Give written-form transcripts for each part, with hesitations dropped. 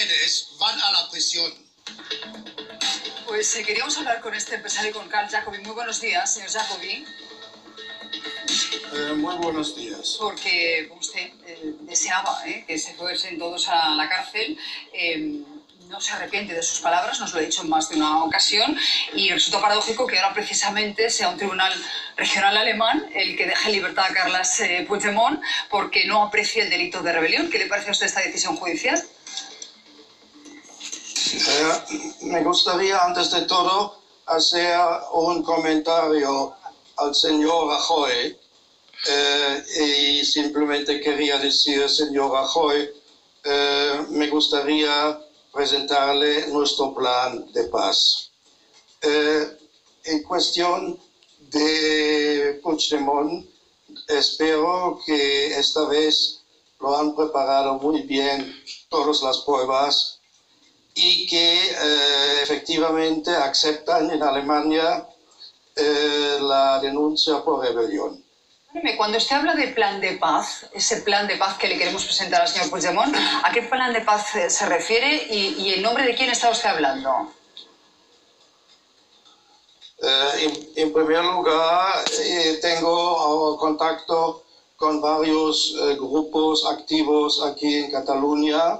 ustedes van a la prisión. Pues queríamos hablar con este empresario, con Carl Jacobi. Muy buenos días, señor Jacobi. Muy buenos días. Porque usted deseaba que se fuesen todos a la cárcel. No se arrepiente de sus palabras, nos lo ha dicho en más de una ocasión, y resulta paradójico que ahora precisamente sea un tribunal regional alemán el que deje en libertad a Carles Puigdemont porque no aprecia el delito de rebelión. ¿Qué le parece a usted esta decisión judicial? Me gustaría, antes de todo, hacer un comentario al señor Rajoy, y simplemente quería decir, señor Rajoy, me gustaría presentarle nuestro plan de paz. En cuestión de Puigdemont, espero que esta vez lo han preparado muy bien todas las pruebas y que efectivamente aceptan en Alemania la denuncia por rebelión. Cuando usted habla de plan de paz, ese plan de paz que le queremos presentar al señor Puigdemont, ¿a qué plan de paz se refiere y en nombre de quién está usted hablando? En primer lugar, tengo contacto con varios grupos activos aquí en Cataluña,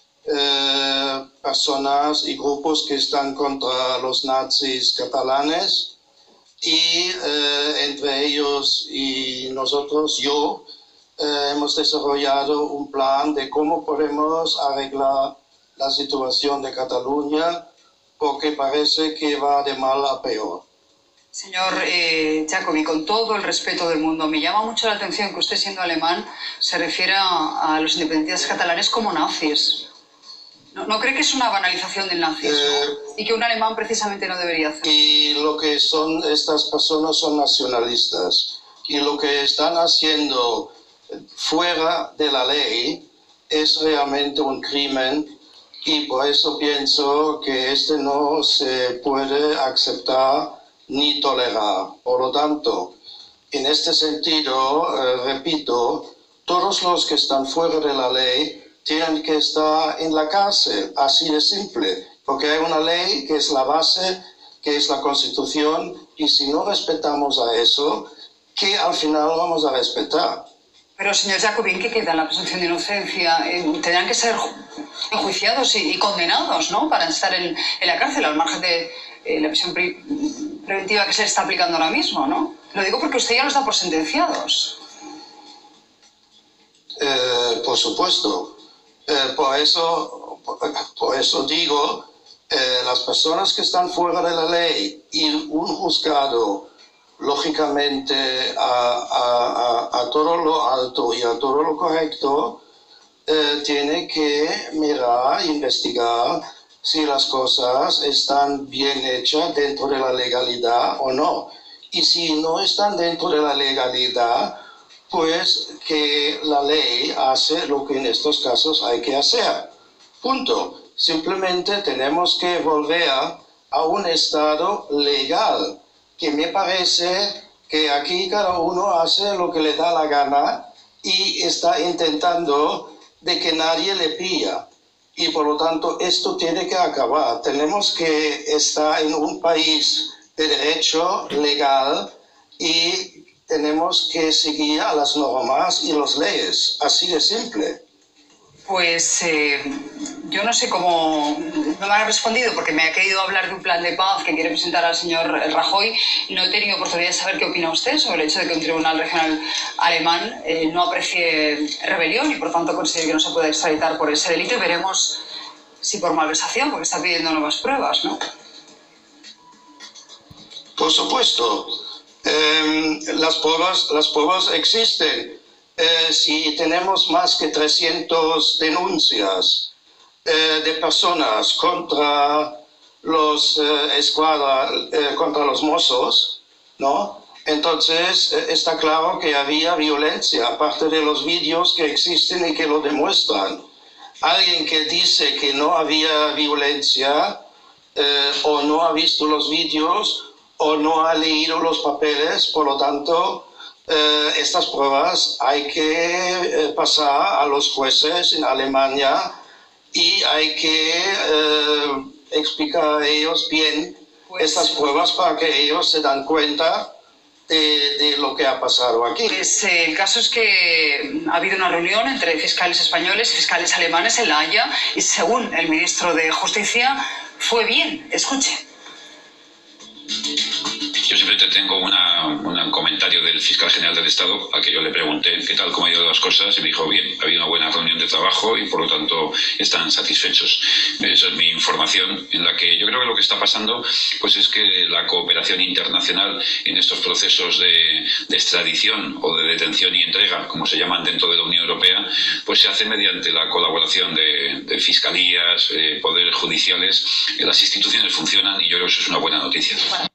personas y grupos que están contra los nazis catalanes. Y entre ellos y nosotros, hemos desarrollado un plan de cómo podemos arreglar la situación de Cataluña, porque parece que va de mal a peor. Señor Jacobi, con todo el respeto del mundo, me llama mucho la atención que usted, siendo alemán, se refiera a los independentistas catalanes como nazis. ¿No cree que es una banalización del nazismo y que un alemán precisamente no debería hacerlo? Y lo que son estas personas son nacionalistas, y lo que están haciendo fuera de la ley es realmente un crimen, y por eso pienso que no se puede aceptar ni tolerar. Por lo tanto, en este sentido, repito, todos los que están fuera de la ley tienen que estar en la cárcel, así de simple, porque hay una ley que es la base, que es la Constitución, y si no respetamos a eso, ¿qué al final vamos a respetar? Pero, señor Jacobi, ¿en qué queda la presunción de inocencia? Tendrán que ser enjuiciados y condenados, ¿no?, para estar en la cárcel, al margen de la prisión preventiva que se está aplicando ahora mismo, ¿no? Lo digo porque usted ya los da por sentenciados. Por supuesto. Por eso digo, las personas que están fuera de la ley y un juzgado, lógicamente, a todo lo alto y a todo lo correcto, tiene que mirar, investigar si las cosas están bien hechas dentro de la legalidad o no. Y si no están dentro de la legalidad, pues que la ley hace lo que en estos casos hay que hacer. Punto. Simplemente tenemos que volver a un estado legal, que me parece que aquí cada uno hace lo que le da la gana y está intentando de que nadie le pilla. Y por lo tanto esto tiene que acabar. Tenemos que estar en un país de derecho legal y tenemos que seguir a las normas y las leyes, así de simple. Pues yo no sé cómo no me han respondido, porque me ha querido hablar de un plan de paz que quiere presentar al señor Rajoy. No he tenido oportunidad de saber qué opina usted sobre el hecho de que un tribunal regional alemán no aprecie rebelión y por tanto considere que no se puede extraditar por ese delito. Y veremos si por malversación, porque está pidiendo nuevas pruebas, ¿no? Por supuesto. Las pruebas existen. Si tenemos más que 300 denuncias de personas contra los contra los mozos, ¿no? Entonces está claro que había violencia, aparte de los vídeos que existen y que lo demuestran. Alguien que dice que no había violencia o no ha visto los vídeos o no ha leído los papeles, por lo tanto, estas pruebas hay que pasar a los jueces en Alemania y hay que explicar a ellos bien estas pruebas para que ellos se dan cuenta de lo que ha pasado aquí. Pues, el caso es que ha habido una reunión entre fiscales españoles y fiscales alemanes en La Haya y según el ministro de Justicia fue bien. Escuche. Yo siempre tengo un comentario del fiscal general del Estado, a que yo le pregunté qué tal, cómo han ido las cosas, y me dijo, bien, ha habido una buena reunión de trabajo y por lo tanto están satisfechos. Esa es mi información, en la que yo creo que lo que está pasando pues es que la cooperación internacional en estos procesos de extradición o de detención y entrega, como se llaman dentro de la Unión Europea, pues se hace mediante la colaboración de fiscalías, poderes judiciales. Las instituciones funcionan y yo creo que eso es una buena noticia.